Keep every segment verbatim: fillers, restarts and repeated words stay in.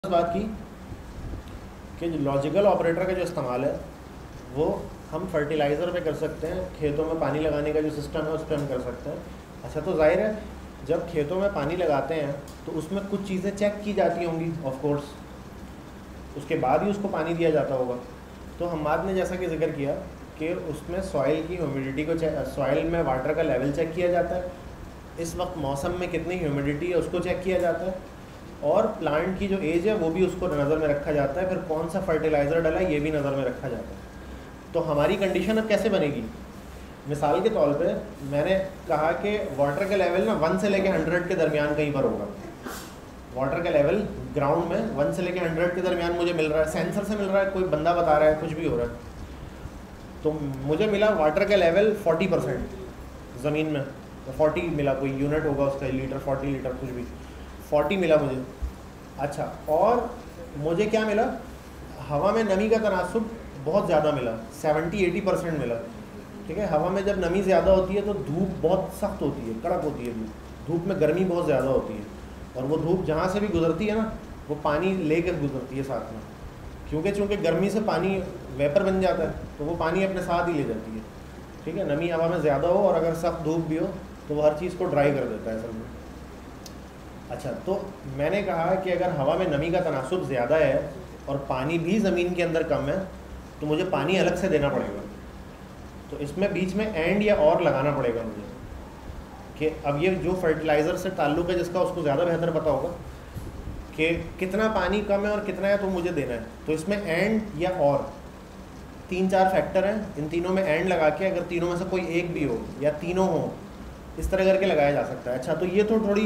बात की कि लॉजिकल ऑपरेटर का जो इस्तेमाल है वो हम फर्टिलाइज़र पे कर सकते हैं, खेतों में पानी लगाने का जो सिस्टम है उस पर हम कर सकते हैं। अच्छा, तो जाहिर है जब खेतों में पानी लगाते हैं तो उसमें कुछ चीज़ें चेक की जाती होंगी ऑफ कोर्स, उसके बाद ही उसको पानी दिया जाता होगा। तो हमाद ने जैसा कि जिक्र किया कि उसमें सॉइल की ह्यूमिडिटी को चेक, सॉइल में वाटर का लेवल चेक किया जाता है, इस वक्त मौसम में कितनी ह्यूमिडिटी है उसको चेक किया जाता है, और प्लांट की जो एज है वो भी उसको नज़र में रखा जाता है, फिर कौन सा फर्टिलाइज़र डाला ये भी नज़र में रखा जाता है। तो हमारी कंडीशन अब कैसे बनेगी? मिसाल के तौर पे मैंने कहा कि वाटर का लेवल ना वन से लेके हंड्रेड के दरमियान कहीं पर होगा। वाटर का लेवल ग्राउंड में वन से लेके हंड्रेड के दरमियान मुझे मिल रहा है, सेंसर से मिल रहा है, कोई बंदा बता रहा है, कुछ भी हो रहा है। तो मुझे मिला वाटर का लेवल फोर्टी परसेंट ज़मीन में, तो फोर्टी मिला, कोई यूनिट होगा उसका, लीटर, फोर्टी लीटर, कुछ भी, फोर्टी मिला मुझे। अच्छा, और मुझे क्या मिला? हवा में नमी का तनासुब बहुत ज़्यादा मिला, सेवेंटी एटी परसेंट मिला। ठीक है, हवा में जब नमी ज़्यादा होती है तो धूप बहुत सख्त होती है, कड़क होती है धूप, धूप में गर्मी बहुत ज़्यादा होती है, और वो धूप जहाँ से भी गुजरती है ना वो पानी लेकर गुजरती है साथ में, क्योंकि चूँकि गर्मी से पानी वेपर बन जाता है तो वो पानी अपने साथ ही ले जाती है। ठीक है, नमी हवा में ज़्यादा हो और अगर सख्त धूप भी हो तो वो हर चीज़ को ड्राई कर देता है असल में। अच्छा, तो मैंने कहा कि अगर हवा में नमी का तनासुब ज़्यादा है और पानी भी ज़मीन के अंदर कम है तो मुझे पानी अलग से देना पड़ेगा। तो इसमें बीच में एंड या और लगाना पड़ेगा मुझे, कि अब ये जो फर्टिलाइज़र से ताल्लुक़ है जिसका उसको ज़्यादा बेहतर पता होगा कि कितना पानी कम है और कितना है तो मुझे देना है। तो इसमें एंड या और तीन चार फैक्टर हैं, इन तीनों में एंड लगा के अगर तीनों में से कोई एक भी हो या तीनों हो, इस तरह करके लगाया जा सकता है। अच्छा, तो ये तो थोड़ी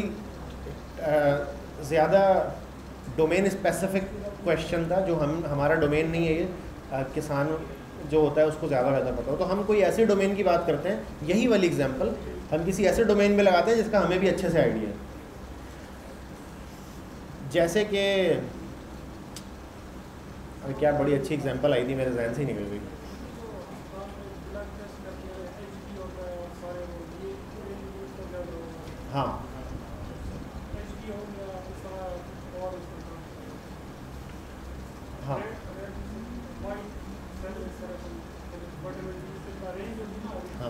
ज़्यादा डोमेन स्पेसिफिक क्वेश्चन था, जो हम हमारा डोमेन नहीं है ये, आ, किसान जो होता है उसको ज़्यादा बेहतर पता हो। तो हम कोई ऐसे डोमेन की बात करते हैं, यही वाली एग्जांपल हम किसी ऐसे डोमेन में लगाते हैं जिसका हमें भी अच्छे से आइडिया है। जैसे कि अरे क्या बड़ी अच्छी एग्जांपल आई थी, मेरे जहन से ही निकल गई। हाँ हाँ हाँ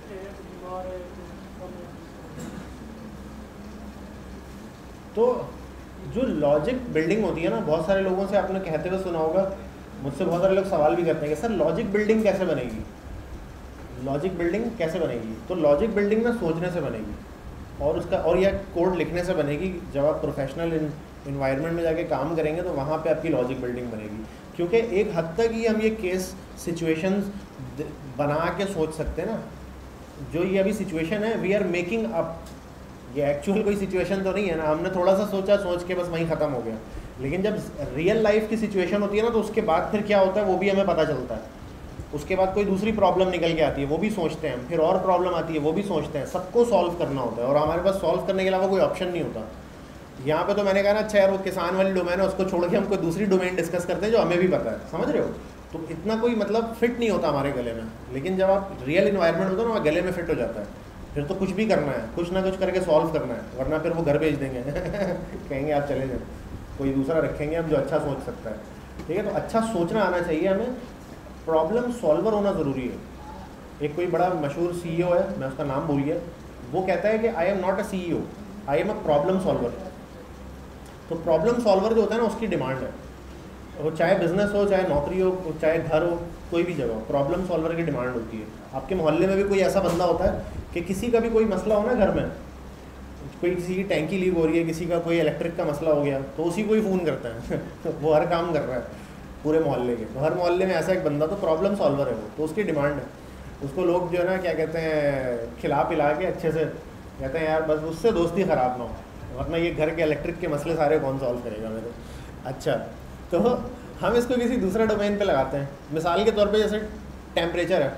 तो जो लॉजिक बिल्डिंग होती है ना, बहुत सारे लोगों से आपने कहते हुए सुना होगा, मुझसे बहुत सारे लोग सवाल भी करते हैं कि सर लॉजिक बिल्डिंग कैसे बनेगी, लॉजिक बिल्डिंग कैसे बनेगी? तो लॉजिक बिल्डिंग ना सोचने से बनेगी, और उसका और यह कोड लिखने से बनेगी। जब आप प्रोफेशनल इन्वायरमेंट में जाके काम करेंगे तो वहाँ पे आपकी लॉजिक बिल्डिंग बनेगी, क्योंकि एक हद तक ही हम ये केस सिचुएशंस बना के सोच सकते हैं ना। जो ये अभी सिचुएशन है, वी आर मेकिंग अप, ये एक्चुअल कोई सिचुएशन तो नहीं है ना, हमने थोड़ा सा सोचा, सोच के बस वहीं ख़त्म हो गया। लेकिन जब रियल लाइफ की सिचुएशन होती है ना तो उसके बाद फिर क्या होता है वो भी हमें पता चलता है। उसके बाद कोई दूसरी प्रॉब्लम निकल के आती है, वो भी सोचते हैं, फिर और प्रॉब्लम आती है, वो भी सोचते हैं, सबको सॉल्व करना होता है, और हमारे पास सॉल्व करने के अलावा कोई ऑप्शन नहीं होता। यहाँ पे तो मैंने कहा ना, अच्छा यार वो किसान वाली डोमेन है, उसको छोड़ के हम कोई दूसरी डोमेन डिस्कस करते हैं जो हमें भी पता है, समझ रहे हो? तो इतना कोई मतलब फिट नहीं होता हमारे गले में। लेकिन जब आप रियल इन्वायरमेंट होता है ना, वहाँ गले में फिट हो जाता है, फिर तो कुछ भी करना है, कुछ ना कुछ करके सॉल्व करना है, वरना फिर वो घर भेज देंगे कहेंगे आप चले जाए, कोई दूसरा रखेंगे हम जो अच्छा सोच सकता है। ठीक है, तो अच्छा सोचना आना चाहिए हमें, प्रॉब्लम सॉल्वर होना ज़रूरी है। एक कोई बड़ा मशहूर सीईओ है, मैं उसका नाम भूल गया, वो कहता है कि I am not a CEO, I am a problem solver. तो प्रॉब्लम सॉल्वर जो होता है ना, उसकी डिमांड है, वो चाहे बिजनेस हो, चाहे नौकरी हो, चाहे घर हो, कोई भी जगह हो, प्रॉब्लम सॉल्वर की डिमांड होती है। आपके मोहल्ले में भी कोई ऐसा बंदा होता है कि किसी का भी कोई मसला हो ना घर में, कोई किसी की टैंकी लीक हो रही है, किसी का कोई इलेक्ट्रिक का मसला हो गया, तो उसी को ही फ़ोन करता है वो हर काम कर रहा है पूरे मोहल्ले के, तो हर मोहल्ले में ऐसा एक बंदा तो प्रॉब्लम सॉल्वर है वो, तो उसकी डिमांड है। उसको लोग जो है ना क्या कहते हैं, खिला पिला के अच्छे से कहते हैं यार बस उससे दोस्ती ख़राब ना हो, वरना ये घर के इलेक्ट्रिक के मसले सारे कौन सॉल्व करेगा मेरे। अच्छा, तो हम इसको किसी दूसरे डोमेन पे लगाते हैं। मिसाल के तौर पे जैसे टेम्परेचर है,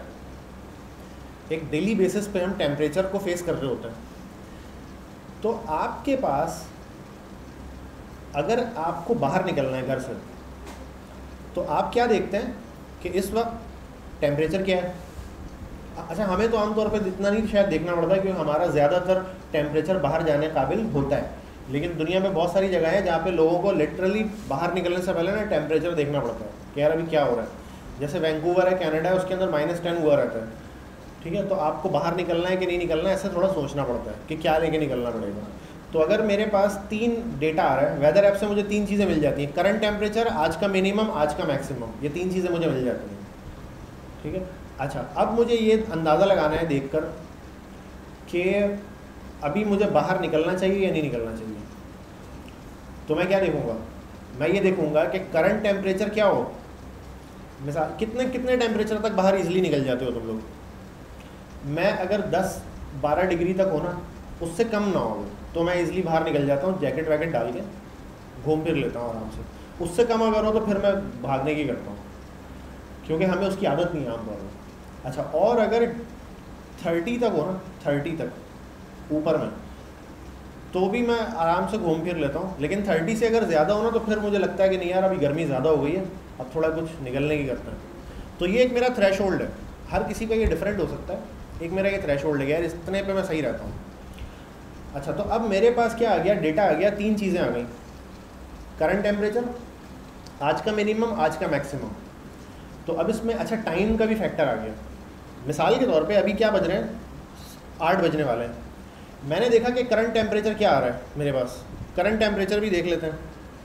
एक डेली बेसिस पे हम टेम्परेचर को फेस कर रहे होते हैं, तो आपके पास अगर आपको बाहर निकलना है घर से, तो आप क्या देखते हैं कि इस वक्त टेम्परेचर क्या है। अच्छा, हमें तो आमतौर पर इतना नहीं शायद देखना पड़ता, क्योंकि हमारा ज़्यादातर टेम्परेचर बाहर जाने काबिल होता है, लेकिन दुनिया में बहुत सारी जगह है जहाँ पे लोगों को लिटरली बाहर निकलने से पहले ना टेम्परेचर देखना पड़ता है कि यार अभी क्या हो रहा है। जैसे वैंकूवर है, कनाडा है, उसके अंदर माइनस टेन हुआ रहता है, ठीक है। तो आपको बाहर निकलना है कि नहीं निकलना है, ऐसे थोड़ा सोचना पड़ता है कि क्या लेके निकलना पड़ेगा। तो अगर मेरे पास तीन डेटा आ रहा है, वेदर ऐप से मुझे तीन चीज़ें मिल जाती हैं, करंट टेम्परेचर, आज का मिनिमम, आज का मैक्सिमम, ये तीन चीज़ें मुझे मिल जाती हैं, ठीक है। अच्छा, अब मुझे ये अंदाज़ा लगाना है देखकर कि अभी मुझे बाहर निकलना चाहिए या नहीं निकलना चाहिए। तो मैं क्या देखूंगा, मैं ये देखूंगा कि करंट टेम्परेचर क्या हो। मिसाल, कितने कितने टेम्परेचर तक बाहर इजीली निकल जाते हो तुम लोग? मैं अगर दस बारह डिग्री तक हो ना, उससे कम ना हो तो मैं इजीली बाहर निकल जाता हूँ, जैकेट वैकेट डाल के घूम फिर लेता हूँ आराम से। उससे कम अगर हो तो फिर मैं भागने की करता हूँ, क्योंकि हमें उसकी आदत नहीं है आमतौर पर। अच्छा, और अगर थर्टी तक हो ना, थर्टी तक ऊपर में, तो भी मैं आराम से घूम फिर लेता हूँ। लेकिन थर्टी से अगर ज़्यादा हो ना, तो फिर मुझे लगता है कि नहीं यार अभी गर्मी ज़्यादा हो गई है, अब थोड़ा कुछ निकलने की करता है। तो ये एक मेरा थ्रेश होल्ड है, हर किसी का ये डिफरेंट हो सकता है। एक मेरा ये थ्रेश होल्ड है यार, इतने पे मैं सही रहता हूँ। अच्छा, तो अब मेरे पास क्या आ गया, डेटा आ गया, तीन चीज़ें आ गई, करंट टेम्परेचर, आज का मिनिमम, आज का मैक्सिमम। तो अब इसमें अच्छा टाइम का भी फैक्टर आ गया। मिसाल के तौर पे अभी क्या बज रहे हैं, आठ बजने वाले हैं। मैंने देखा कि करंट टेम्परेचर क्या आ रहा है मेरे पास, करंट टेम्परेचर भी देख लेते हैं।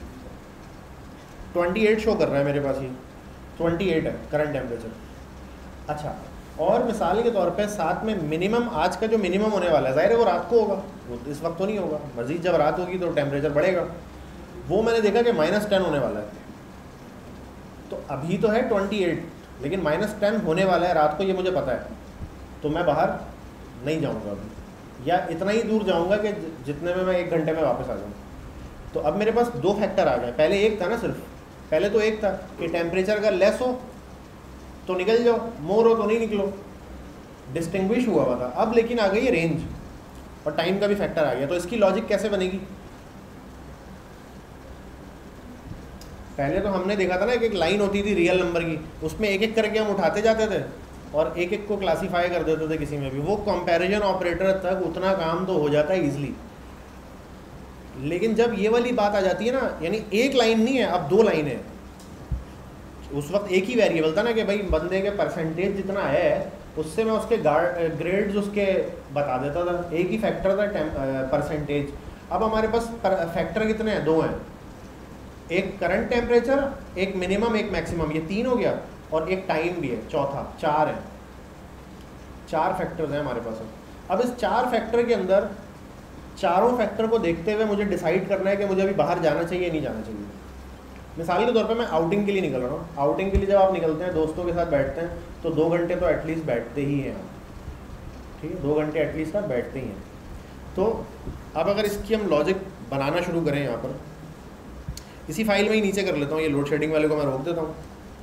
अट्ठाईस शो कर रहा है मेरे पास, ये अट्ठाईस है करंट टेम्परेचर। अच्छा, और मिसाल के तौर पे साथ में मिनिमम, आज का जो मिनिमम होने वाला है, ज़ाहिर है वो रात को होगा, वो इस वक्त तो नहीं होगा, मज़ीद जब रात होगी तो टेम्परेचर बढ़ेगा। वो मैंने देखा कि माइनस टेन होने वाला है। तो अभी तो है अट्ठाईस, लेकिन माइनस टेन होने वाला है रात को, ये मुझे पता है। तो मैं बाहर नहीं जाऊँगा अभी, या इतना ही दूर जाऊँगा कि जितने में मैं एक घंटे में वापस आ जाऊँ। तो अब मेरे पास दो फैक्टर आ गए। पहले एक था ना, सिर्फ पहले तो एक था कि टेम्परेचर अगर लेस हो तो निकल जाओ, मोर हो तो नहीं निकलो, डिस्टिंग्विश हुआ हुआ था। अब लेकिन आ गई है रेंज, और टाइम का भी फैक्टर आ गया। तो इसकी लॉजिक कैसे बनेगी? पहले तो हमने देखा था ना, एक एक लाइन होती थी रियल नंबर की, उसमें एक एक करके हम उठाते जाते थे और एक एक को क्लासीफाई कर देते थे किसी में भी। वो कंपैरिजन ऑपरेटर तक उतना काम तो हो जाता है ईजिली। लेकिन जब ये वाली बात आ जाती है ना, यानी एक लाइन नहीं है, अब दो लाइन है। उस वक्त एक ही वेरिएबल था ना कि भाई बंदे के परसेंटेज जितना है उससे मैं उसके ग्रेड्स उसके बता देता था, एक ही फैक्टर था परसेंटेज। अब हमारे पास फैक्टर कितने हैं? दो हैं, एक करंट टेम्परेचर, एक मिनिमम, एक मैक्सिमम, ये तीन हो गया, और एक टाइम भी है चौथा, चार है। चार फैक्टर्स हैं हमारे पास। अब इस चार फैक्टर के अंदर चारों फैक्टर को देखते हुए मुझे डिसाइड करना है कि मुझे अभी बाहर जाना चाहिए नहीं जाना चाहिए। मिसाल के तौर पे मैं आउटिंग के लिए निकल रहा हूँ। आउटिंग के लिए जब आप निकलते हैं, दोस्तों के साथ बैठते हैं, तो दो घंटे तो एटलीस्ट बैठते ही हैं आप, ठीक है, दो घंटे एटलीस्ट आप बैठते ही हैं। तो अब अगर इसकी हम लॉजिक बनाना शुरू करें यहाँ पर, इसी फाइल में ही नीचे कर लेता हूँ, ये लोड शेडिंग वाले को मैं रोक देता हूँ।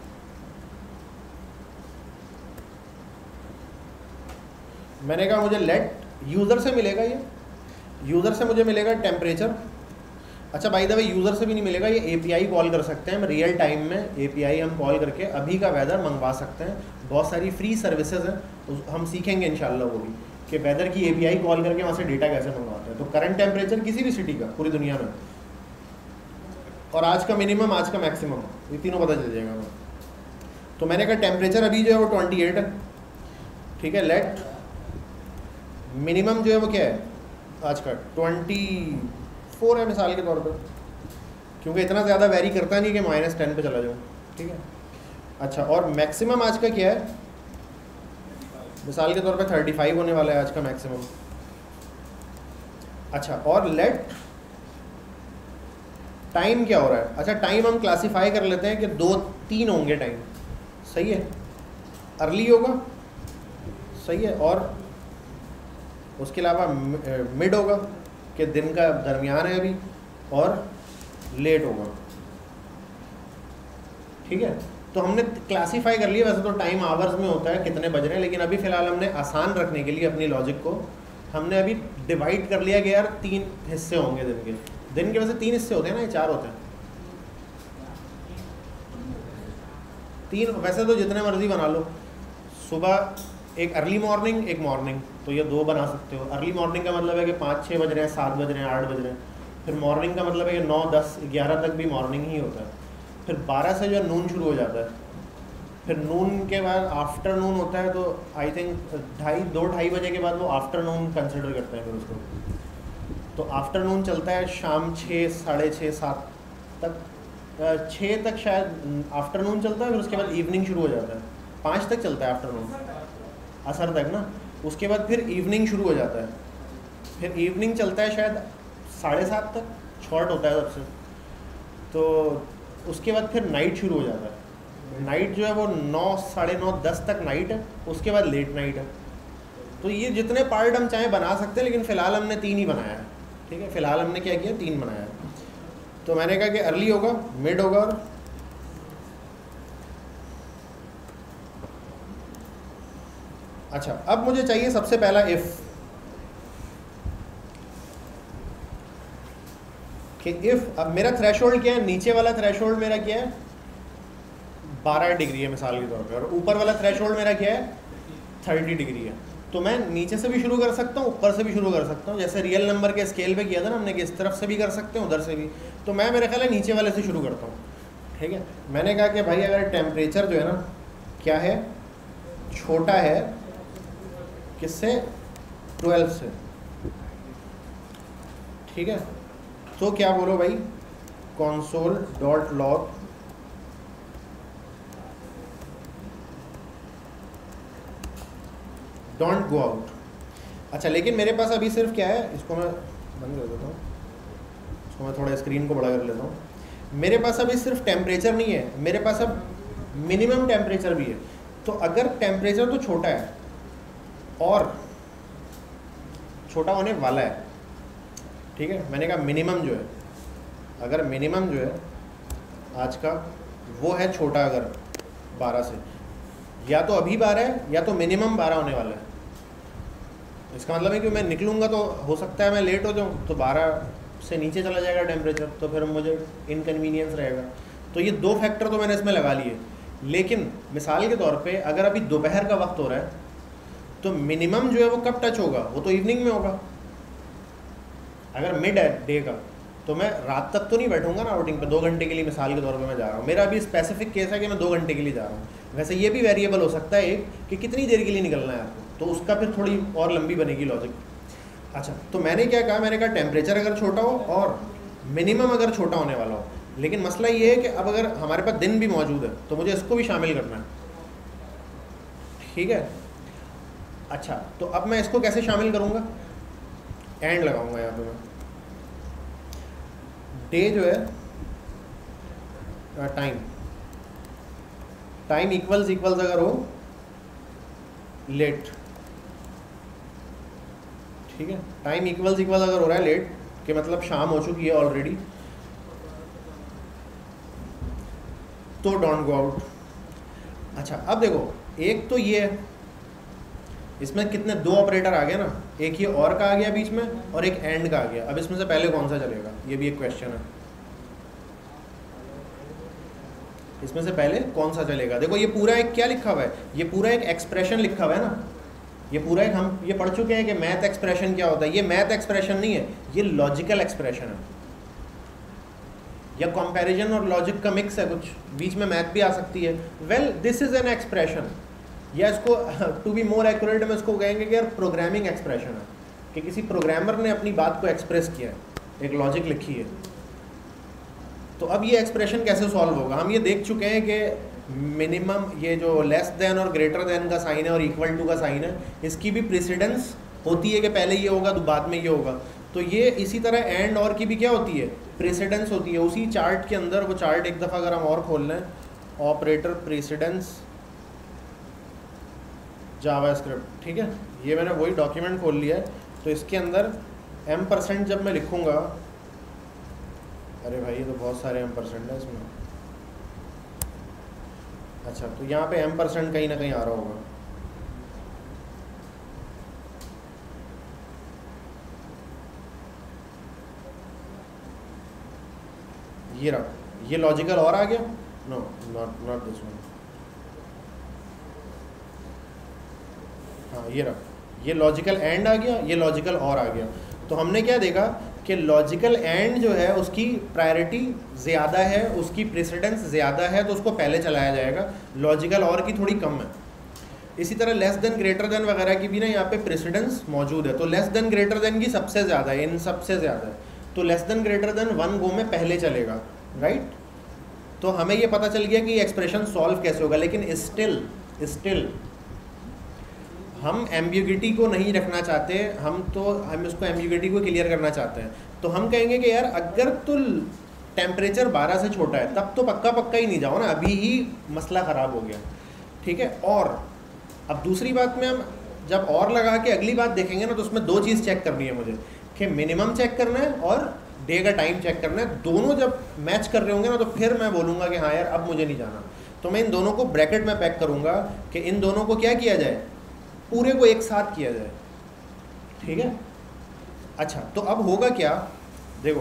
मैंने कहा मुझे लेट यूज़र से मिलेगा, ये यूज़र से मुझे मिलेगा टेम्परेचर। अच्छा, बाय द वे यूज़र से भी नहीं मिलेगा, ये एपीआई कॉल कर सकते हैं हम रियल टाइम में। एपीआई हम कॉल करके अभी का वेदर मंगवा सकते हैं। बहुत सारी फ्री सर्विसेज हैं, हम सीखेंगे इंशाल्लाह वो भी, कि वेदर की एपीआई कॉल करके वहाँ से डेटा कैसे मंगवाते हैं। तो करंट टेम्परेचर किसी भी सिटी का पूरी दुनिया में, और आज का मिनिमम, आज का मैक्सिमम, ये तीनों पता चल जाएगा हमें। तो मैंने कहा टेम्परेचर अभी जो है वो ट्वेंटी एट है, ठीक है। लेट मिनिमम जो है वो क्या है आज का, ट्वेंटी फोर है मिसाल के तौर पर, क्योंकि इतना ज़्यादा वेरी करता नहीं कि माइनस टेन पे चला जाऊँ, ठीक है। अच्छा, और मैक्सिमम आज का क्या है, मिसाल के तौर पे थर्टी फाइव होने वाला है आज का मैक्सिमम। अच्छा, और लेट टाइम क्या हो रहा है। अच्छा, टाइम हम क्लासीफाई कर लेते हैं कि दो तीन होंगे टाइम, सही है। अर्ली होगा, सही है, और उसके अलावा मिड होगा कि दिन का दरमियान है अभी, और लेट होगा, ठीक है। तो हमने क्लासीफाई कर लिया। वैसे तो टाइम आवर्स में होता है कितने बज रहे हैं, लेकिन अभी फ़िलहाल हमने आसान रखने के लिए अपनी लॉजिक को हमने अभी डिवाइड कर लिया कि यार तीन हिस्से होंगे दिन के। दिन के वैसे तीन हिस्से होते हैं ना, ये चार होते हैं, तीन वैसे तो जितने मर्जी बना लो। सुबह एक अर्ली मॉर्निंग, एक मॉर्निंग, तो ये दो बना सकते हो। अर्ली मॉर्निंग का मतलब है कि पाँच छः बज रहे हैं, सात बज रहे हैं, आठ बज रहे हैं, फिर मॉर्निंग का मतलब है कि नौ दस ग्यारह तक भी मॉर्निंग ही होता है। फिर बारह से जो है नून शुरू हो जाता है। फिर नून के बाद आफ्टरनून होता है, तो आई थिंक ढाई दो ढाई बजे के बाद वो आफ्टरनून कंसिडर करते हैं फिर उसको। तो आफ्टरनून चलता है शाम छः साढ़े छः सात तक, छः तक शायद आफ्टरनून चलता है। फिर उसके बाद इवनिंग शुरू हो जाता है, पाँच तक चलता है आफ्टरनून, असर तक ना। उसके बाद फिर इवनिंग शुरू हो जाता है, फिर इवनिंग चलता है शायद साढ़े सात तक, शॉर्ट होता है सबसे। तो उसके बाद फिर नाइट शुरू हो जाता है। नाइट जो है वो नौ साढ़े नौ दस तक नाइट है, उसके बाद लेट नाइट है। तो ये जितने पार्ट हम चाहें बना सकते हैं, लेकिन फ़िलहाल हमने तीन ही बनाया है, ठीक है। फ़िलहाल हमने क्या किया, तीन बनाया है। तो मैंने कहा कि अर्ली होगा, मिड होगा और अच्छा, अब मुझे चाहिए सबसे पहला इफ़, कि इफ़ अब मेरा थ्रेशोल्ड क्या है, नीचे वाला थ्रेशोल्ड मेरा क्या है बारह डिग्री है मिसाल के तौर पे, और ऊपर वाला थ्रेशोल्ड मेरा क्या है तीस डिग्री है। तो मैं नीचे से भी शुरू कर सकता हूँ, ऊपर से भी शुरू कर सकता हूँ, जैसे रियल नंबर के स्केल पे किया था ना हमने, कि इस तरफ से भी कर सकते हैं उधर से भी। तो मैं मेरे ख्याल है नीचे वाले से शुरू करता हूँ, ठीक है। मैंने कहा कि भाई अगर टेम्परेचर जो है ना क्या है, छोटा है किससे, ट्वेल्व से, ठीक है। तो क्या बोलो भाई, console dot log don't go out. अच्छा, लेकिन मेरे पास अभी सिर्फ क्या है, इसको मैं बंद कर देता हूँ, इसको मैं थोड़ा स्क्रीन को बड़ा कर लेता हूँ। मेरे पास अभी सिर्फ टेम्परेचर नहीं है, मेरे पास अब मिनिमम टेम्परेचर भी है। तो अगर टेम्परेचर तो छोटा है और छोटा होने वाला है, ठीक है, मैंने कहा मिनिमम जो है, अगर मिनिमम जो है आज का वो है छोटा, अगर बारह से, या तो अभी बारह है या तो मिनिमम बारह होने वाला है। इसका मतलब है कि मैं निकलूँगा तो हो सकता है मैं लेट हो जाऊँ, तो बारह से नीचे चला जाएगा टेम्परेचर, तो फिर मुझे इनकन्वीनियंस रहेगा। तो ये दो फैक्टर तो मैंने इसमें लगा लिए। लेकिन मिसाल के तौर पे अगर अभी दोपहर का वक्त हो रहा है, तो मिनिमम जो है वो कब टच होगा, वो तो इवनिंग में होगा। अगर मिड है डे का, तो मैं रात तक तो नहीं बैठूंगा ना आउटिंग पे, दो घंटे के लिए मिसाल के तौर पे मैं जा रहा हूँ। मेरा अभी स्पेसिफिक केस है कि मैं दो घंटे के लिए जा रहा हूँ। वैसे ये भी वेरिएबल हो सकता है एक, कि कितनी देर के लिए निकलना है आपको, तो उसका फिर थोड़ी और लंबी बनेगी लॉजिक। अच्छा, तो मैंने क्या कहा, मैंने कहा टेम्परेचर अगर छोटा हो और मिनिमम अगर छोटा होने वाला हो। लेकिन मसला ये है कि अब अगर हमारे पास दिन भी मौजूद है, तो मुझे इसको भी शामिल करना है, ठीक है। अच्छा, तो अब मैं इसको कैसे शामिल करूँगा, एंड लगाऊंगा यहाँ पे मैं। डे जो है टाइम, टाइम इक्वल्स इक्वल्स अगर हो लेट, ठीक है, टाइम इक्वल्स इक्वल्स अगर हो रहा है लेट, के मतलब शाम हो चुकी है ऑलरेडी, तो डोंट गो आउट। अच्छा, अब देखो, एक तो ये है, इसमें कितने दो ऑपरेटर आ गए ना, एक ये और का आ गया बीच में और एक एंड का आ गया। अब इसमें से पहले कौन सा चलेगा, ये भी एक क्वेश्चन है। इसमें से पहले कौन सा चलेगा। देखो ये पूरा एक क्या लिखा हुआ है, ये पूरा एक एक्सप्रेशन लिखा हुआ है ना, ये पूरा एक, हम ये पढ़ चुके हैं कि मैथ एक्सप्रेशन क्या होता है। ये मैथ एक्सप्रेशन नहीं है, ये लॉजिकल एक्सप्रेशन है, या कंपैरिजन और लॉजिक का मिक्स है, कुछ बीच में मैथ भी आ सकती है। Well, this is an expression, या इसको टू बी मोर एक्यूरेट में इसको कहेंगे कि यार प्रोग्रामिंग एक्सप्रेशन है, कि किसी प्रोग्रामर ने अपनी बात को एक्सप्रेस किया है, एक लॉजिक लिखी है। तो अब ये एक्सप्रेशन कैसे सॉल्व होगा, हम ये देख चुके हैं कि मिनिमम, ये जो लेस देन और ग्रेटर देन का साइन है और इक्वल टू का साइन है, इसकी भी प्रेसिडेंस होती है कि पहले ये होगा तो बाद में ये होगा। तो ये इसी तरह एंड और की भी क्या होती है, प्रेसिडेंस होती है। उसी चार्ट के अंदर, वो चार्ट एक दफ़ा अगर हम और खोल लें, ऑपरेटर प्रेसिडेंस जावास्क्रिप्ट, ठीक है, ये मैंने वही डॉक्यूमेंट खोल लिया है। तो इसके अंदर एम परसेंट जब मैं लिखूँगा, अरे भाई ये तो बहुत सारे एम परसेंट है इसमें। अच्छा, तो यहाँ पे एम परसेंट कहीं ना कहीं आ रहा होगा, ये रहा, ये लॉजिकल और आ गया, no not not this one, हाँ ये रहा, ये लॉजिकल एंड आ गया, ये लॉजिकल और आ गया। तो हमने क्या देखा कि लॉजिकल एंड जो है उसकी प्रायोरिटी ज़्यादा है, उसकी प्रेसिडेंस ज़्यादा है, तो उसको पहले चलाया जाएगा, लॉजिकल और की थोड़ी कम है। इसी तरह लेस देन ग्रेटर देन वगैरह की भी ना यहाँ पे प्रेसिडेंस मौजूद है, तो लेस देन ग्रेटर देन की सबसे ज़्यादा है, इन सबसे ज़्यादा है, तो less than greater than one go में पहले चलेगा, राइट। तो हमें ये पता चल गया कि एक्सप्रेशन सॉल्व कैसे होगा, लेकिन स्टिल स्टिल हम एम्बिग्यूटी को नहीं रखना चाहते, हम तो हम इसको एम्बिग्यूटी को क्लियर करना चाहते हैं। तो हम कहेंगे कि यार अगर तो टेम्परेचर बारह से छोटा है तब तो पक्का पक्का ही नहीं जाओ ना, अभी ही मसला ख़राब हो गया, ठीक है। और अब दूसरी बात में हम जब और लगा के अगली बात देखेंगे ना, तो उसमें दो चीज़ चेक करनी है मुझे, कि मिनिमम चेक करना है और डे का टाइम चेक करना है। दोनों जब मैच कर रहे होंगे ना, तो फिर मैं बोलूँगा कि हाँ यार अब मुझे नहीं जाना, तो मैं इन दोनों को ब्रैकेट में पैक करूँगा कि इन दोनों को क्या किया जाए, पूरे को एक साथ किया जाए, ठीक है। अच्छा, तो अब होगा क्या, देखो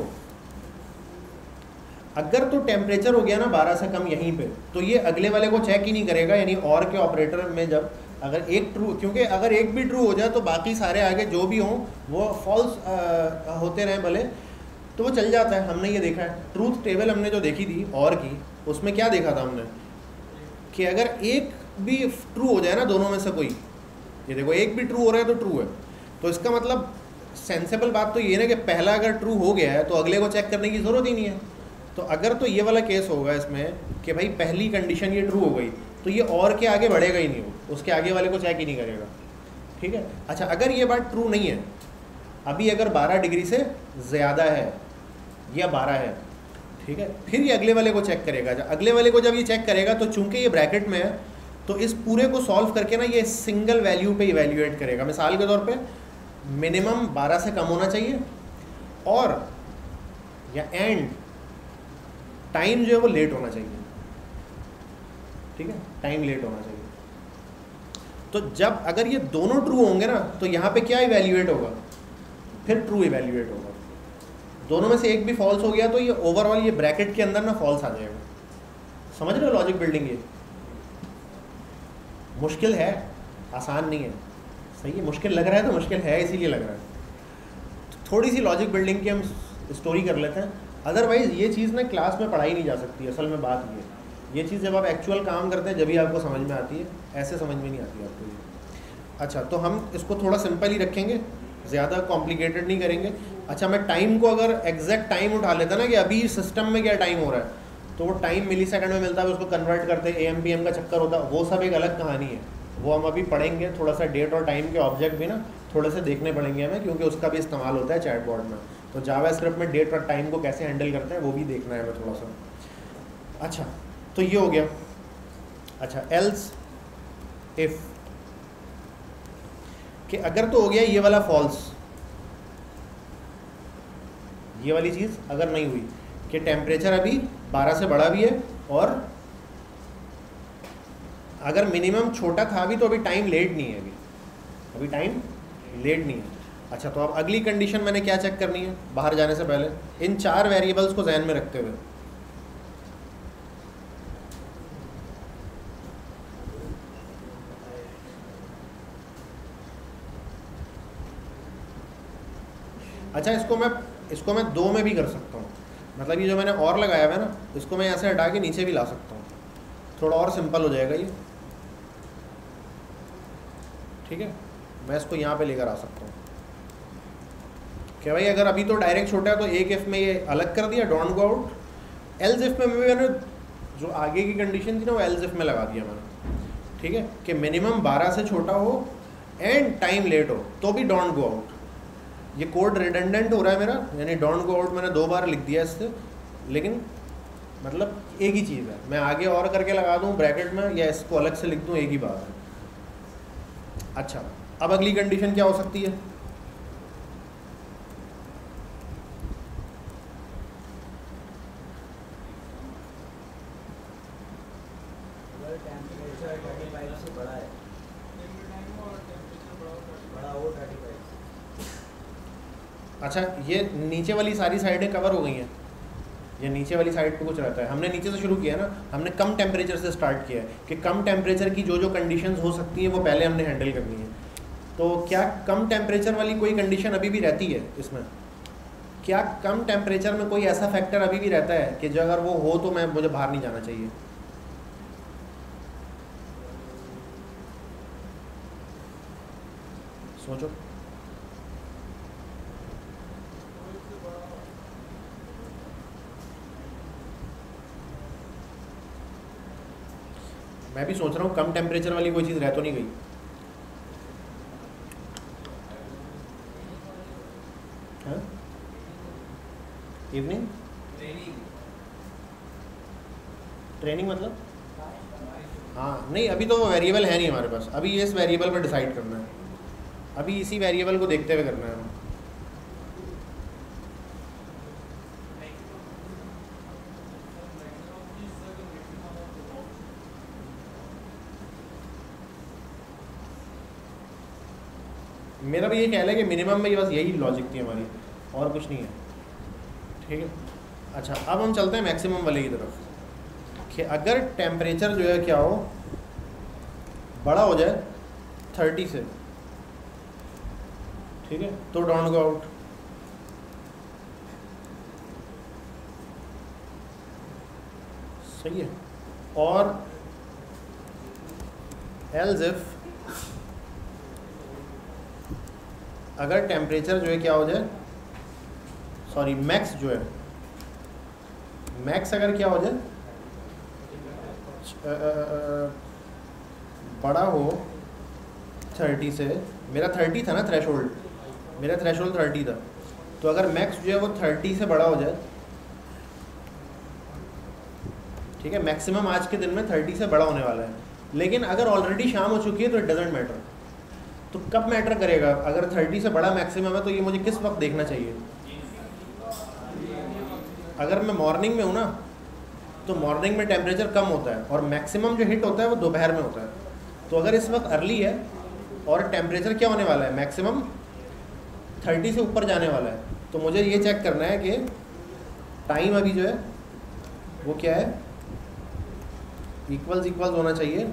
अगर तो टेम्परेचर हो गया ना बारह से कम यहीं पे, तो ये अगले वाले को चेक ही नहीं करेगा, यानी और के ऑपरेटर में जब अगर एक ट्रू, क्योंकि अगर एक भी ट्रू हो जाए तो बाकी सारे आगे जो भी हों वो फॉल्स होते रहें भले, तो वो चल जाता है। हमने ये देखा है, ट्रूथ टेबल हमने जो देखी थी और की, उसमें क्या देखा था हमने कि अगर एक भी ट्रू हो जाए ना दोनों में से कोई, ये देखो एक भी ट्रू हो रहा है तो ट्रू है, तो इसका मतलब सेंसेबल बात तो ये ना कि पहला अगर ट्रू हो गया है तो अगले को चेक करने की ज़रूरत ही नहीं है। तो अगर तो ये वाला केस होगा इसमें कि भाई पहली कंडीशन ये ट्रू हो गई, तो ये और के आगे बढ़ेगा ही नहीं, हो उसके आगे वाले को चेक ही नहीं करेगा, ठीक है। अच्छा, अगर ये बात ट्रू नहीं है, अभी अगर बारह डिग्री से ज़्यादा है या बारह है, ठीक है, फिर ये अगले वाले को चेक करेगा। अगले वाले को जब ये चेक करेगा तो चूंकि ये ब्रैकेट में है, तो इस पूरे को सॉल्व करके ना ये सिंगल वैल्यू पे इवैल्यूएट करेगा। मिसाल के तौर पे मिनिमम बारह से कम होना चाहिए और या एंड टाइम जो है वो लेट होना चाहिए, ठीक है, टाइम लेट होना चाहिए। तो जब अगर ये दोनों ट्रू होंगे ना, तो यहाँ पे क्या इवैल्यूएट होगा, फिर ट्रू इवैल्यूएट होगा। दोनों में से एक भी फॉल्स हो गया तो ये ओवरऑल ये ब्रैकेट के अंदर ना फॉल्स आ जाएगा। समझ रहे हो लॉजिक बिल्डिंग? ये मुश्किल है, आसान नहीं है, सही है। मुश्किल लग रहा है तो मुश्किल है, इसीलिए लग रहा है। तो थोड़ी सी लॉजिक बिल्डिंग की हम स्टोरी कर लेते हैं, अदरवाइज़ ये चीज़ ना क्लास में पढ़ाई नहीं जा सकती। असल में बात ये ये चीज़ जब आप एक्चुअल काम करते हैं जब ही आपको समझ में आती है, ऐसे समझ में नहीं आती आपको ये। अच्छा, तो हम इसको थोड़ा सिंपल ही रखेंगे, ज़्यादा कॉम्प्लिकेटेड नहीं करेंगे। अच्छा, मैं टाइम को अगर एग्जैक्ट टाइम उठा लेता ना कि अभी सिस्टम में क्या टाइम हो रहा है, तो वो टाइम मिली सेकंड में मिलता है, उसको कन्वर्ट करते हैं, ए एम पी एम का चक्कर होता है, वो सब एक अलग कहानी है, वो हम अभी पढ़ेंगे। थोड़ा सा डेट और टाइम के ऑब्जेक्ट भी ना थोड़े से देखने पड़ेंगे हमें, क्योंकि उसका भी इस्तेमाल होता है चैटबॉट में। तो जावास्क्रिप्ट में डेट और टाइम को कैसे हैंडल करते हैं वो भी देखना है हमें थोड़ा सा। अच्छा, तो ये हो गया। अच्छा, एल्स इफ कि अगर तो हो गया ये वाला फॉल्स, ये वाली चीज़ अगर नहीं हुई कि टेम्परेचर अभी बारह से बड़ा भी है और अगर मिनिमम छोटा था भी तो अभी टाइम लेट नहीं है, अभी अभी टाइम लेट नहीं है। अच्छा, तो अब अगली कंडीशन मैंने क्या चेक करनी है बाहर जाने से पहले, इन चार वेरिएबल्स को ध्यान में रखते हुए। अच्छा, इसको मैं इसको मैं दो में भी कर सकता हूँ, मतलब ये जो मैंने और लगाया हुआ है ना, इसको मैं यहाँ से हटा के नीचे भी ला सकता हूँ, थोड़ा और सिंपल हो जाएगा ये, ठीक है। मैं इसको यहाँ पे लेकर आ सकता हूँ कि भाई अगर अभी तो डायरेक्ट छोटा है तो एक इफ में ये अलग कर दिया, don't go out. Else if में मैंने जो आगे की कंडीशन थी ना वो एल्स इफ में लगा दिया मैंने, ठीक है, कि मिनिमम बारह से छोटा हो एंड टाइम लेट हो तो भी डोंट गो आउट। ये कोड रिडंडेंट हो रहा है मेरा, यानी डोंट गो आउट मैंने दो बार लिख दिया इससे, लेकिन मतलब एक ही चीज़ है। मैं आगे और करके लगा दूँ ब्रैकेट में या इसको अलग से लिख दूँ, एक ही बात है। अच्छा, अब अगली कंडीशन क्या हो सकती है? अच्छा, ये नीचे वाली सारी साइडें कवर हो गई हैं, ये नीचे वाली साइड पे कुछ रहता है। हमने नीचे से शुरू किया ना, हमने कम टेम्परेचर से स्टार्ट किया है कि कम टेम्परेचर की जो जो कंडीशंस हो सकती हैं वो पहले हमने हैंडल करनी है। तो क्या कम टेम्परेचर वाली कोई कंडीशन अभी भी रहती है इसमें क्या कम टेम्परेचर में कोई ऐसा फैक्टर अभी भी रहता है कि जो अगर वो हो तो मैं मुझे बाहर नहीं जाना चाहिए? सोचो। मैं भी सोच रहा हूँ कम टेम्परेचर वाली कोई चीज़ रह तो नहीं गई। हाँ, इवनिंग ट्रेनिंग मतलब? हाँ नहीं, अभी तो वो वेरिएबल है नहीं हमारे पास, अभी इस वेरिएबल पर डिसाइड करना है, अभी इसी वेरिएबल को देखते हुए करना है हमें। मेरा भी ये ख्याल है कि मिनिमम में बस यही लॉजिक थी हमारी, और कुछ नहीं है। ठीक है, अच्छा अब हम चलते हैं मैक्सिमम वाले की तरफ कि अगर टेम्परेचर जो है क्या हो, बड़ा हो जाए थर्टी से, ठीक है, तो डोंट गो आउट। सही है। और एल्स इफ अगर टेम्परेचर जो है क्या हो जाए, सॉरी मैक्स जो है, मैक्स अगर क्या हो जाए, बड़ा हो थर्टी से, मेरा थर्टी था ना थ्रेशोल्ड, मेरा थ्रेशोल्ड थर्टी था, तो अगर मैक्स जो है वो थर्टी से बड़ा हो जाए, ठीक है, मैक्सिमम आज के दिन में थर्टी से बड़ा होने वाला है, लेकिन अगर ऑलरेडी शाम हो चुकी है तो इट डजेंट मैटर। तो कब मैटर करेगा? अगर थर्टी से बड़ा मैक्सिमम है तो ये मुझे किस वक्त देखना चाहिए? अगर मैं मॉर्निंग में हूँ ना, तो मॉर्निंग में टेम्परेचर कम होता है और मैक्सिमम जो हिट होता है वो दोपहर में होता है। तो अगर इस वक्त अर्ली है और टेम्परेचर क्या होने वाला है, मैक्सिमम थर्टी से ऊपर जाने वाला है, तो मुझे ये चेक करना है कि टाइम अभी जो है वो क्या है, इक्वल्स इक्वल्स होना चाहिए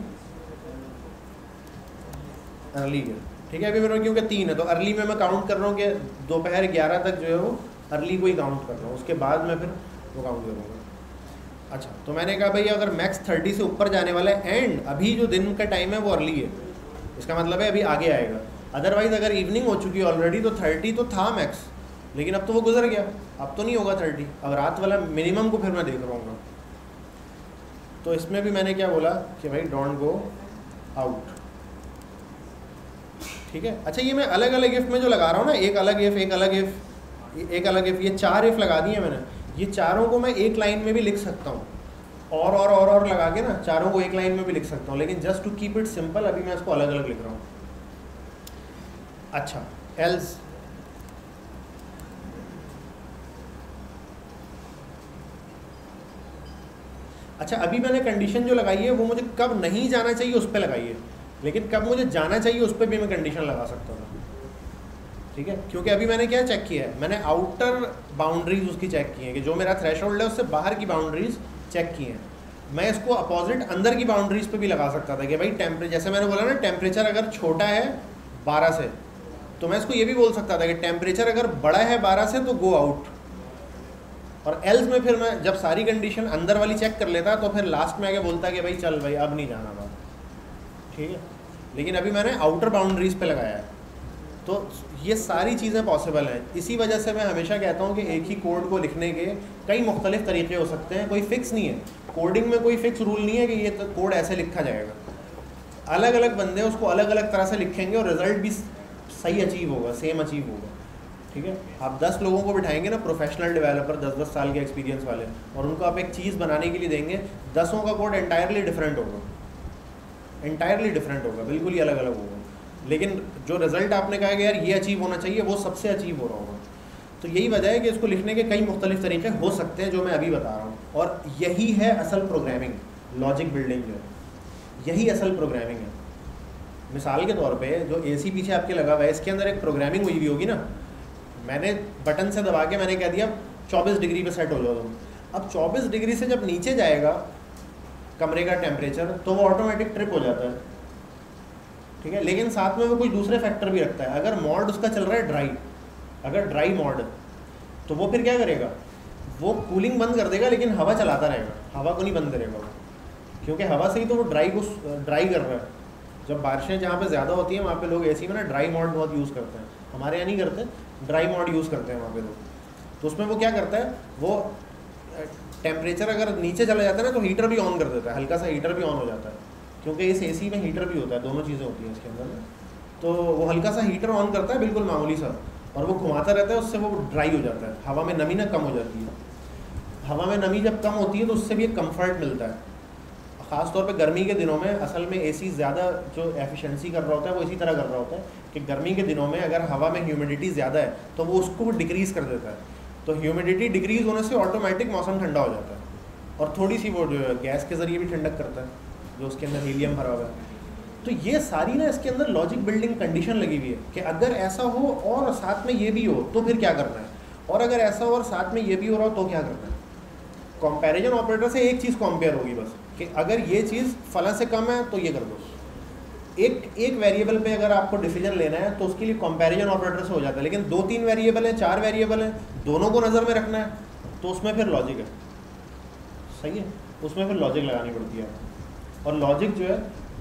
अर्ली के। ठीक है, अभी मेरे क्योंकि तीन है तो अर्ली में मैं काउंट कर रहा हूँ कि दोपहर ग्यारह तक जो है वो अर्ली को ही काउंट कर रहा हूँ, उसके बाद मैं फिर वो काउंट करूँगा। अच्छा, तो मैंने कहा भाई अगर मैक्स थर्टी से ऊपर जाने वाला है एंड अभी जो दिन का टाइम है वो अर्ली है, इसका मतलब है अभी आगे आएगा। अदरवाइज़ अगर इवनिंग हो चुकी है ऑलरेडी तो थर्टी तो था मैक्स, लेकिन अब तो वो गुजर गया, अब तो नहीं होगा थर्टी। अब रात वाला मिनिमम को फिर मैं देख रहा हूँ। तो इसमें भी मैंने क्या बोला कि भाई डोंट गो आउट। ठीक है, अच्छा ये मैं अलग अलग इफ में जो लगा रहा हूँ ना, एक अलग इफ, एक अलग इफ, एक अलग इफ, ये चार इफ लगा दिए मैंने। ये चारों को मैं एक लाइन में भी लिख सकता हूँ, और और और और लगा के ना चारों को एक लाइन में भी लिख सकता हूँ, लेकिन just to keep it simple अभी मैं इसको अलग अलग लिख रहा हूँ। अच्छा, एल्स अच्छा अभी मैंने कंडीशन जो लगाई है वो मुझे कब नहीं जाना चाहिए उस पर लगाई है, लेकिन कब मुझे जाना चाहिए उस पर भी मैं कंडीशन लगा सकता हूँ। ठीक है, क्योंकि अभी मैंने क्या चेक किया है, मैंने आउटर बाउंड्रीज उसकी चेक की है कि जो मेरा थ्रेशोल्ड है उससे बाहर की बाउंड्रीज चेक की हैं। मैं इसको अपोजिट अंदर की बाउंड्रीज पे भी लगा सकता था कि भाई टेम्परे जैसे मैंने बोला ना, टेम्परेचर अगर छोटा है बारह से, तो मैं इसको ये भी बोल सकता था कि टेम्परेचर अगर बड़ा है बारह से तो गो आउट। और एल्स में फिर मैं जब सारी कंडीशन अंदर वाली चेक कर लेता तो फिर लास्ट में आके बोलता कि भाई चल भाई अब नहीं जाना बाहर। ठीक है, लेकिन अभी मैंने आउटर बाउंड्रीज पे लगाया है, तो ये सारी चीज़ें पॉसिबल हैं। इसी वजह से मैं हमेशा कहता हूँ कि एक ही कोड को लिखने के कई मुख्तलिफ तरीके हो सकते हैं, कोई फिक्स नहीं है। कोडिंग में कोई फिक्स रूल नहीं है कि ये तो कोड ऐसे लिखा जाएगा। अलग अलग बंदे उसको अलग अलग तरह से लिखेंगे और रिज़ल्ट भी सही अचीव होगा, सेम अचीव होगा। ठीक है, आप दस लोगों को बिठाएंगे ना, प्रोफेशनल डेवलपर दस दस साल के एक्सपीरियंस वाले, और उनको आप एक चीज़ बनाने के लिए देंगे, दसों का कोड एंटायरली डिफरेंट होगा, एंटायरली डिफरेंट होगा, बिल्कुल ही अलग अलग होगा, लेकिन जो रिज़ल्ट आपने कहा कि यार ये अचीव होना चाहिए वो सबसे अचीव हो रहा होगा। तो यही वजह है कि इसको लिखने के कई मुख्तलिफ तरीके हो सकते हैं जो मैं अभी बता रहा हूँ, और यही है असल प्रोग्रामिंग, लॉजिक बिल्डिंग जो है यही असल प्रोग्रामिंग है। मिसाल के तौर पे जो एसी पीछे आपके लगा हुआ है इसके अंदर एक प्रोग्रामिंग हुई हुई होगी ना, मैंने बटन से दबा के मैंने कह दिया चौबीस डिग्री पे सेट हो जाओ तुम। अब चौबीस डिग्री से जब नीचे जाएगा कमरे का टेम्परेचर तो वो ऑटोमेटिक ट्रिप हो जाता है। ठीक है, लेकिन साथ में वो कुछ दूसरे फैक्टर भी रखता है। अगर मॉड उसका चल रहा है ड्राई, अगर ड्राई मॉड तो वो फिर क्या करेगा, वो कूलिंग बंद कर देगा लेकिन हवा चलाता रहेगा, हवा को नहीं बंद करेगा वो, क्योंकि हवा से ही तो वो ड्राई को ड्राई कर रहा है। जब बारिशें जहाँ पे ज़्यादा होती हैं वहाँ पे लोग एसी में ना ड्राई मोड बहुत यूज़ करते हैं, हमारे यहाँ नहीं करते, ड्राई मोड यूज़ करते हैं वहाँ पे लोग। तो उसमें वो क्या करता है, वो टेम्परेचर अगर नीचे चला जाता है ना तो हीटर भी ऑन कर देता है, हल्का सा हीटर भी ऑन हो जाता है, क्योंकि इस एसी में हीटर भी होता है, दोनों चीज़ें होती हैं इसके अंदर में। तो वो हल्का सा हीटर ऑन करता है बिल्कुल मामूली सा, और वो घुमाता रहता है, उससे वो ड्राई हो जाता है, हवा में नमी ना कम हो जाती है। हवा में नमी जब कम होती है तो उससे भी एक कम्फर्ट मिलता है। ख़ास तौर पे गर्मी के दिनों में असल में एसी ज़्यादा जो एफिशिएंसी कर रहा होता है वो इसी तरह कर रहा होता है कि गर्मी के दिनों में अगर हवा में ह्यूमिडिटी ज़्यादा है तो वो उसको डिक्रीज़ कर देता है, तो ह्यूमिडिटी डिक्रीज़ होने से ऑटोमेटिक मौसम ठंडा हो जाता है, और थोड़ी सी वो जो है गैस के ज़रिए भी ठंडक करता है जो उसके अंदर हीलियम भरा हुआ है। तो ये सारी ना इसके अंदर लॉजिक बिल्डिंग कंडीशन लगी हुई है कि अगर ऐसा हो और साथ में ये भी हो तो फिर क्या करना है, और अगर ऐसा हो और साथ में ये भी हो रहा हो तो क्या करना है। कंपैरिजन ऑपरेटर से एक चीज़ कंपेयर होगी बस कि अगर ये चीज़ फला से कम है तो ये कर दो। एक एक वेरिएबल पे अगर आपको डिसीजन लेना है तो उसके लिए कंपैरिजन ऑपरेटर से हो जाता है, लेकिन दो तीन वेरिएबल हैं, चार वेरिएबल हैं, दोनों को नज़र में रखना है तो उसमें फिर लॉजिक है, सही है, उसमें फिर लॉजिक लगानी पड़ती है। और लॉजिक जो है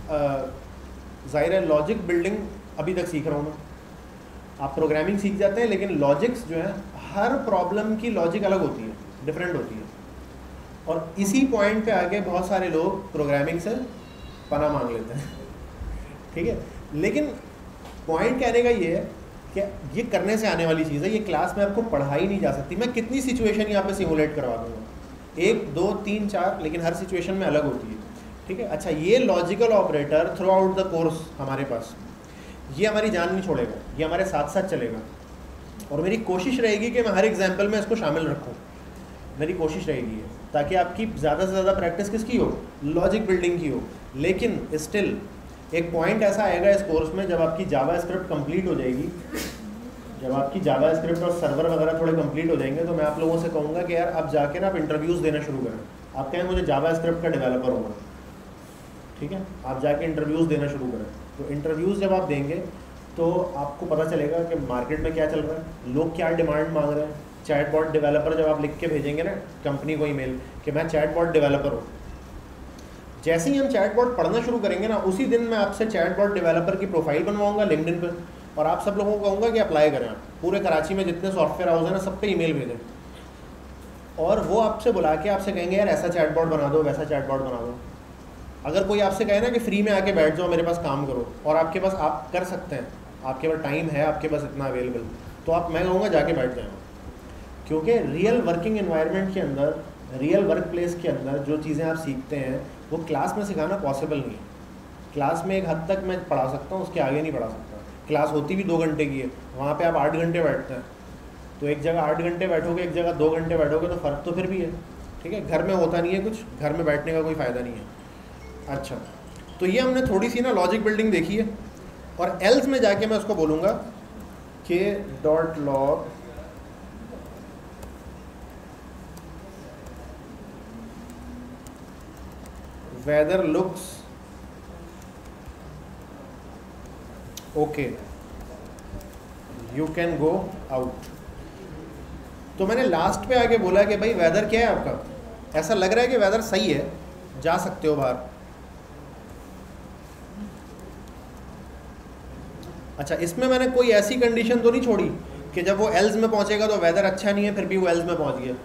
ज़ाहिर है लॉजिक बिल्डिंग अभी तक सीख रहा हूँ मैं, आप प्रोग्रामिंग सीख जाते हैं लेकिन लॉजिक्स जो है हर प्रॉब्लम की लॉजिक अलग होती है, डिफरेंट होती है, और इसी पॉइंट पे आके बहुत सारे लोग प्रोग्रामिंग से पना मांग लेते हैं, ठीक है। लेकिन पॉइंट कहने का ये है कि ये करने से आने वाली चीज़ है, ये क्लास में आपको पढ़ाई नहीं जा सकती। मैं कितनी सिचुएशन यहाँ पे सिमुलेट करवा दूँगा, एक दो तीन चार, लेकिन हर सिचुएशन में अलग होती है, ठीक है। अच्छा, ये logical operator throughout the course हमारे पास, ये हमारी जान नहीं छोड़ेगा, ये हमारे साथ साथ चलेगा, और मेरी कोशिश रहेगी कि मैं हर एग्जाम्पल में इसको शामिल रखूँ, मेरी कोशिश रहेगी है, ताकि आपकी ज़्यादा से ज़्यादा प्रैक्टिस किसकी हो, लॉजिक बिल्डिंग की हो। लेकिन स्टिल एक पॉइंट ऐसा आएगा इस कोर्स में जब आपकी जावा स्क्रिप्ट कंप्लीट हो जाएगी, जब आपकी जावा स्क्रिप्ट और सर्वर वगैरह थोड़े कंप्लीट हो जाएंगे तो मैं आप लोगों से कहूँगा कि यार अब जाके ना आप इंटरव्यूज़ देना शुरू करें। आप कहें मुझे जावा स्क्रिप्ट का डेवलपर होगा, ठीक है, आप जाके इंटरव्यूज़ देना शुरू करें। तो इंटरव्यूज़ जब आप देंगे तो आपको पता चलेगा कि मार्केट में क्या चल रहा है, लोग क्या डिमांड मांग रहे हैं। चैटबॉट डेवलपर जब आप लिख के भेजेंगे ना कंपनी को ईमेल कि मैं चैटबॉट डेवलपर हूँ, जैसे ही हम चैटबॉट पढ़ना शुरू करेंगे ना उसी दिन मैं आपसे चैटबॉट डेवलपर की प्रोफाइल बनवाऊंगा लिंक्डइन पे, और आप सब लोगों को कहूँगा कि अप्लाई करें। आप पूरे कराची में जितने सॉफ्टवेयर हाउस हैं ना सब पे ईमेल भेजें, और वो आपसे बुला के आपसे कहेंगे यार ऐसा चैटबॉट बना दो, वैसा चैटबॉट बना दो। अगर कोई आपसे कहे ना कि फ्री में आके बैठ जाओ मेरे पास काम करो, और आपके पास आप कर सकते हैं, आपके पास टाइम है, आपके पास इतना अवेलेबल, तो आप मैं कहूँगा जाके बैठ जाए, क्योंकि रियल वर्किंग एनवायरनमेंट के अंदर, रियल वर्क प्लेस के अंदर जो चीज़ें आप सीखते हैं वो क्लास में सिखाना पॉसिबल नहीं है। क्लास में एक हद तक मैं पढ़ा सकता हूँ, उसके आगे नहीं पढ़ा सकता। क्लास होती भी दो घंटे की है, वहाँ पे आप आठ घंटे बैठते हैं, तो एक जगह आठ घंटे बैठोगे, एक जगह दो घंटे बैठोगे, तो फ़र्क तो फिर भी है, ठीक है। घर में होता नहीं है कुछ, घर में बैठने का कोई फ़ायदा नहीं है। अच्छा, तो ये हमने थोड़ी सी ना लॉजिक बिल्डिंग देखी है, और एल्स में जाके मैं उसको बोलूँगा कि dot log weather looks okay you can go out. तो मैंने लास्ट पे आके बोला कि भाई वेदर क्या है आपका, ऐसा लग रहा है कि वेदर सही है, जा सकते हो बाहर। अच्छा, इसमें मैंने कोई ऐसी कंडीशन तो नहीं छोड़ी कि जब वो एल्स में पहुंचेगा तो वेदर अच्छा नहीं है फिर भी वो एल्स में पहुंच गया।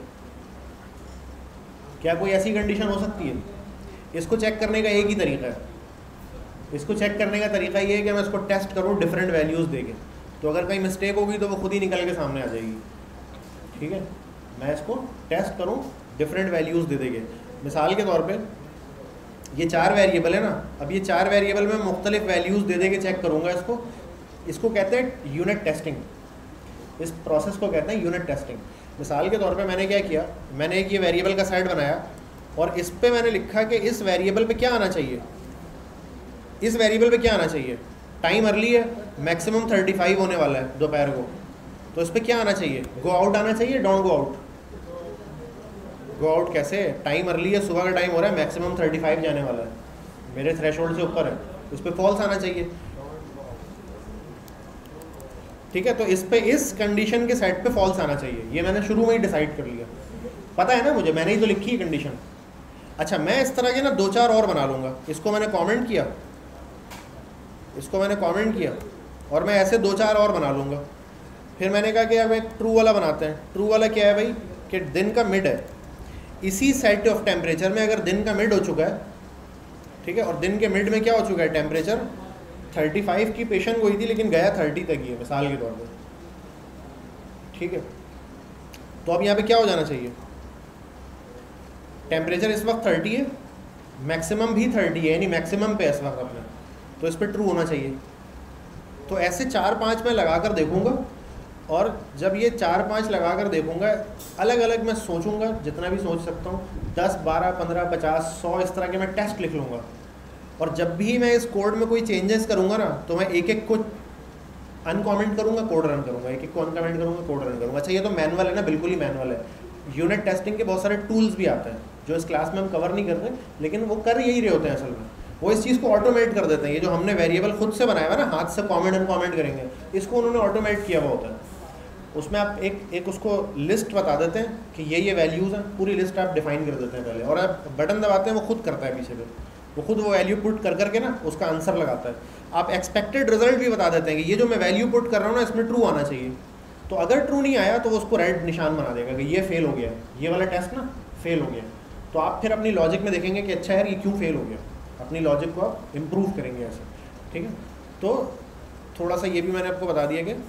क्या कोई ऐसी कंडीशन हो सकती है? इसको चेक करने का एक ही तरीका है, इसको चेक करने का तरीका ये है कि मैं इसको टेस्ट करूँ डिफरेंट वैल्यूज़ देके, तो अगर कहीं मिस्टेक होगी तो वो खुद ही निकल के सामने आ जाएगी, ठीक है। मैं इसको टेस्ट करूँ डिफरेंट वैल्यूज़ दे देंगे। मिसाल के तौर पे ये चार वेरिएबल है ना, अब ये चार वेरिएबल में मुख्तलिफ वैल्यूज़ दे दे के चेक करूँगा इसको। इसको कहते हैं यूनिट टेस्टिंग, इस प्रोसेस को कहते हैं यूनिट टेस्टिंग। मिसाल के तौर पे मैंने क्या किया, मैंने एक ये वेरिएबल का सेट बनाया और इस पे मैंने लिखा कि इस वेरिएबल पे क्या आना चाहिए, इस वेरिएबल पे क्या आना चाहिए। टाइम अर्ली है, मैक्सिमम थर्टी फाइव होने वाला है दोपहर को, तो इस पर क्या आना चाहिए, गो आउट आना चाहिए, don't go out. Go out कैसे, टाइम अर्ली है, सुबह का टाइम हो रहा है, मैक्सिमम थर्टी फाइव जाने वाला है, मेरे थ्रेशोल्ड से ऊपर है, उस पर फॉल्स आना चाहिए। ठीक है, तो इस पे इस कंडीशन के सेट पे फॉल्स आना चाहिए, ये मैंने शुरू में ही डिसाइड कर लिया, पता है ना मुझे, मैंने ही तो लिखी है कंडीशन। अच्छा, मैं इस तरह के ना दो चार और बना लूँगा, इसको मैंने कमेंट किया, इसको मैंने कमेंट किया, और मैं ऐसे दो चार और बना लूँगा। फिर मैंने कहा कि अब एक ट्रू वाला बनाते हैं। ट्रू वाला क्या है भाई, कि दिन का मिड है, इसी सेट ऑफ टेम्परेचर में अगर दिन का मिड हो चुका है, ठीक है, और दिन के मिड में क्या हो चुका है, टेम्परेचर थर्टी फाइव की पेशेंट हुई थी लेकिन गया थर्टी तक ही है, मिसाल के तौर पर, ठीक है, तो अब यहाँ पे क्या हो जाना चाहिए, टेम्परेचर इस वक्त थर्टी है, मैक्सिमम भी थर्टी है, यानी मैक्सिमम पे इस वक्त अपने, तो इस पर ट्रू होना चाहिए। तो ऐसे चार पांच मैं लगा कर देखूँगा, और जब ये चार पांच लगा कर देखूँगा, अलग अलग मैं सोचूंगा, जितना भी सोच सकता हूँ, दस बारह पंद्रह पचास सौ इस तरह के मैं टेस्ट लिख लूँगा, और जब भी मैं इस कोड में कोई चेंजेस करूँगा ना, तो मैं एक एक को अनकमेंट करूँगा, कोड रन करूँगा, एक एक को अनकमेंट करूँगा, कोड रन करूँगा। अच्छा, ये तो मैनुअल है ना, बिल्कुल ही मैनुअल है। यूनिट टेस्टिंग के बहुत सारे टूल्स भी आते हैं जो इस क्लास में हम कवर नहीं कर रहे, लेकिन वो कर यही रहे होते हैं असल में, वो इस चीज़ को ऑटोमेट कर देते हैं। ये जो हमने वेरिएबल खुद से बनाया हुआ ना, हाथ से कॉमेंट अनकॉमेंट करेंगे, इसको उन्होंने ऑटोमेट किया हुआ होता है। उसमें आप एक एक उसको लिस्ट बता देते हैं कि ये ये वैल्यूज़ हैं, पूरी लिस्ट आप डिफाइन कर देते हैं पहले, और आप बटन दबाते हैं, वो खुद करता है पीछे पे, वो खुद वो वैल्यू पुट कर करके ना उसका आंसर लगाता है। आप एक्सपेक्टेड रिजल्ट भी बता देते हैं कि ये जो मैं वैल्यू पुट कर रहा हूँ ना, इसमें ट्रू आना चाहिए, तो अगर ट्रू नहीं आया तो वो उसको रेड निशान बना देगा कि ये फेल हो गया, ये वाला टेस्ट ना फेल हो गया। तो आप फिर अपनी लॉजिक में देखेंगे कि अच्छा यार ये क्यों फेल हो गया, अपनी लॉजिक को आप इम्प्रूव करेंगे ऐसे, ठीक है। तो थोड़ा सा ये भी मैंने आपको बता दिया कि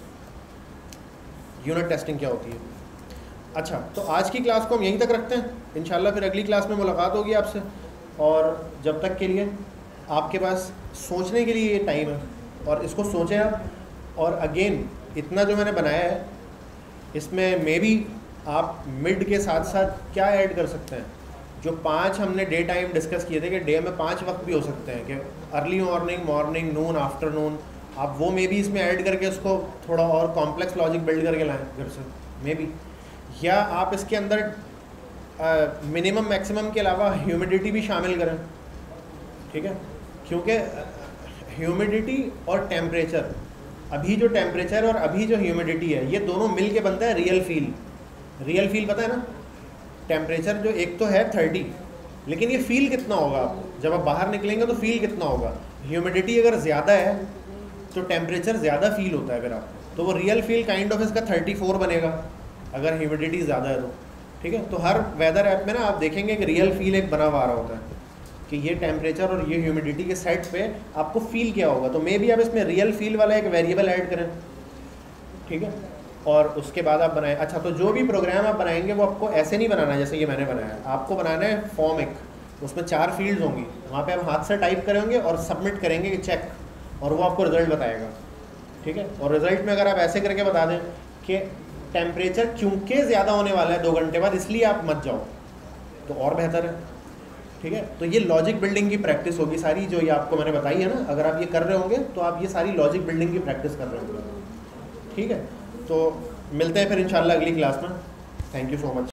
यूनिट टेस्टिंग क्या होती है। अच्छा, तो आज की क्लास को हम यहीं तक रखते हैं, इंशाल्लाह फिर अगली क्लास में मुलाकात होगी आपसे, और जब तक के लिए आपके पास सोचने के लिए ये टाइम है, और इसको सोचें आप। और अगेन, इतना जो मैंने बनाया है, इसमें मे बी आप मिड के साथ साथ क्या ऐड कर सकते हैं, जो पांच हमने डे टाइम डिस्कस किए थे कि डे में पांच वक्त भी हो सकते हैं, कि early morning, morning, noon, afternoon, आप वो मे बी इसमें ऐड करके उसको थोड़ा और कॉम्प्लेक्स लॉजिक बिल्ड करके लाएं घर से मे बी, या आप इसके अंदर मिनिमम मैक्सिमम के अलावा ह्यूमिडिटी भी शामिल करें, ठीक है, क्योंकि ह्यूमिडिटी और टेम्परेचर, अभी जो टेम्परेचर और अभी जो ह्यूमिडिटी है, ये दोनों मिल के बनता है रियल फील। रियल फील पता है ना, टेम्परेचर जो एक तो है थर्टी, लेकिन ये फील कितना होगा आपको जब आप बाहर निकलेंगे, तो फील कितना होगा। ह्यूमिडिटी अगर ज़्यादा है तो टेम्परेचर ज़्यादा फील होता है अगर आप, तो वो रियल फील काइंड ऑफ इसका थर्टी फोर बनेगा अगर ह्यूमिडिटी ज़्यादा है तो, ठीक है। तो हर वेदर ऐप में ना आप देखेंगे कि रियल फील एक बना हुआ आ रहा होता है कि ये टेम्परेचर और ये ह्यूमिडिटी के सेट पे आपको फील क्या होगा, तो मे बी आप इसमें रियल फील वाला एक वेरिएबल ऐड करें, ठीक है, और उसके बाद आप बनाएं। अच्छा, तो जो भी प्रोग्राम आप बनाएंगे वो आपको ऐसे नहीं बनाना जैसे ये मैंने बनाया है, आपको बनाना है फॉर्म एक, उसमें चार फील्ड्स होंगी, वहाँ पे आप हाथ से टाइप करेंगे और सबमिट करेंगे कि चेक, और वो आपको रिजल्ट बताएगा, ठीक है। और रिजल्ट में अगर आप ऐसे करके बता दें कि टेम्परेचर क्योंकि ज़्यादा होने वाला है दो घंटे बाद, इसलिए आप मत जाओ, तो और बेहतर है, ठीक है। तो ये लॉजिक बिल्डिंग की प्रैक्टिस होगी सारी, जो ये आपको मैंने बताई है ना, अगर आप ये कर रहे होंगे तो आप ये सारी लॉजिक बिल्डिंग की प्रैक्टिस कर रहे होंगे, ठीक है। तो मिलते हैं फिर इंशाल्लाह अगली क्लास में। Thank you so much.